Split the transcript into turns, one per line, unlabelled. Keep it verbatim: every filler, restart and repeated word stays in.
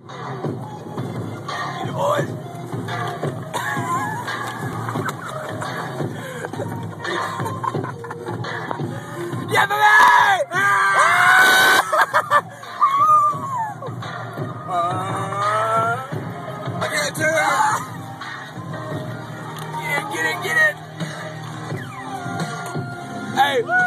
Get it, boys. Yeah, baby! uh, I can't do it. Get it, get it, get it. Hey.